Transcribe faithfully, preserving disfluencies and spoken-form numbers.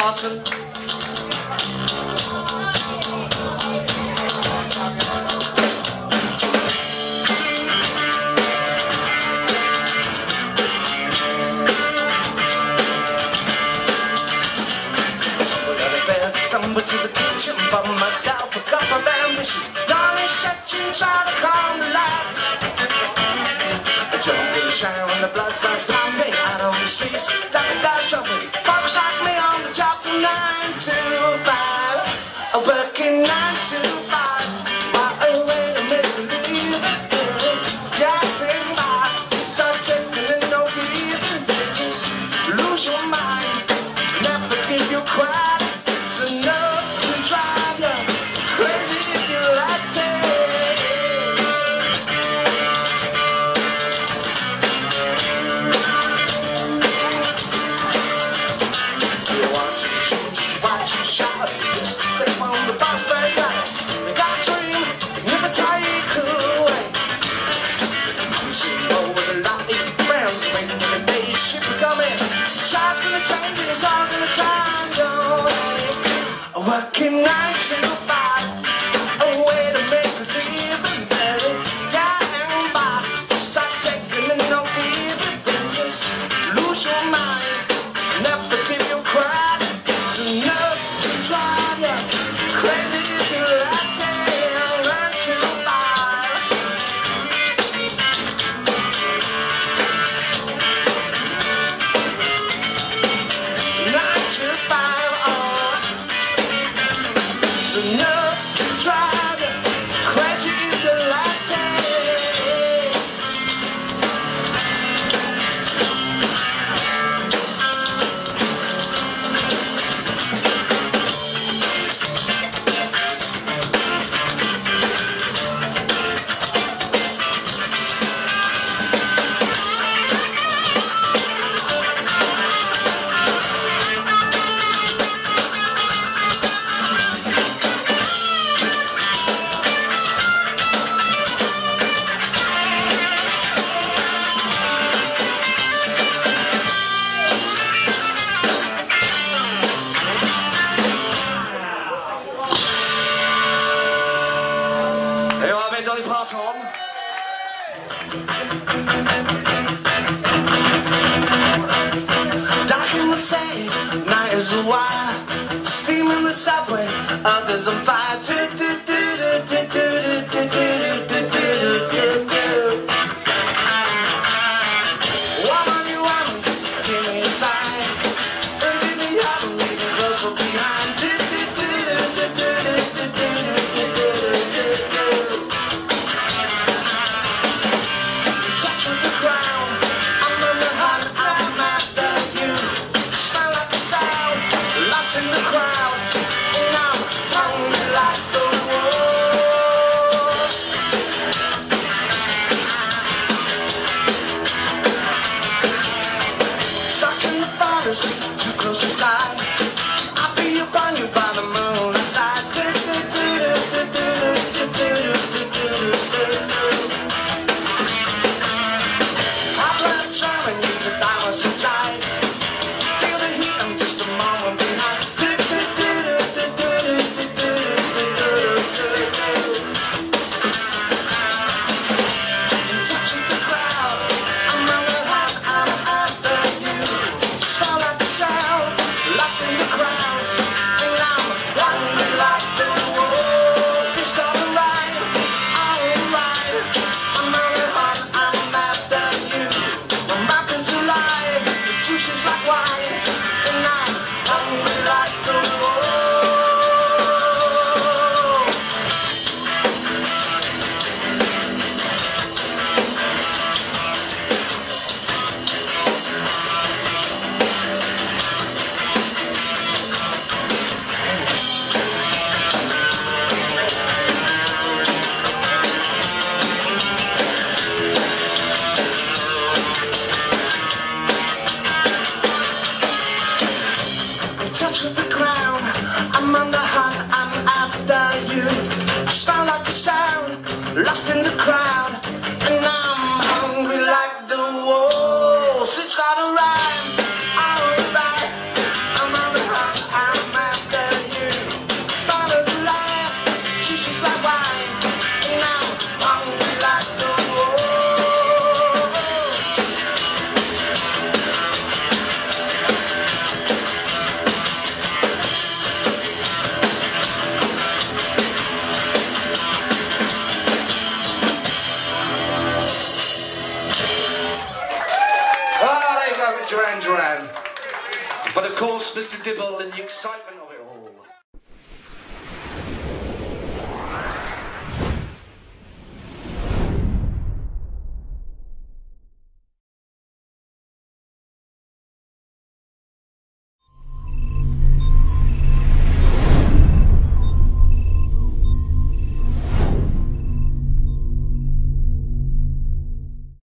Parton. Stumbled to the kitchen, bought myself a cup of ambition. Darling, shut and try to calm the light. I jump in the shower and the blood starts pumping out on the streets. Ducking, guys shopping, folks like me on the job from nine to five. I'm working nine to five. My own way to make believe. Getting by, so taking and no giving. They just lose your mind, never give you credit. Just step on the bus first night. I got a dream, never take away. I'm sitting over the lot of friends, waiting for the day ship coming. The tide's gonna change and it's all gonna turn your way. Working nine to five, a way to make a living, baby. Getting by, start taking and no giving. Then just lose your mind, never give you credit. So no. Drive you crazy if you let it. Learn to buy. Nine to five, oh. So no, drive you crazy if you let it. Dolly Parton. Dark in the city, night is a wire. Steam in the subway, others on fire. Do, do, do, do, do, do, do, do, do, do, do, do. Woman, you want me? Give me a sign. Leave me out and leave me close from behind. Do, do, do, do, do, do, do, do, do, do, do, do. Too close to fly. I'll be upon you by the moon side. Do, do, do, do, do, do, do, do, do, do, do. I play a drum and use the diamonds so tight. Feel the heat, I'm just a moment behind. Do, do, do, do, do, do, do, do, do, do, do. In touch with the crowd, I'm on the hot, I'm after you. Smell like the sound, lost in the crowd, and I'm hungry like the world. It's gonna ride, alright. I'm on the hot, I'm after you. My mouth is alive, the juice is like wine, and I'm hungry like the world. Touch with the ground, I'm on the hunt, I'm after you. Smell like the sound, lost in the crowd, and I'm hungry like the wolves. It's got a rhyme, alright. I'm on the hunt. Mister Dibble in the excitement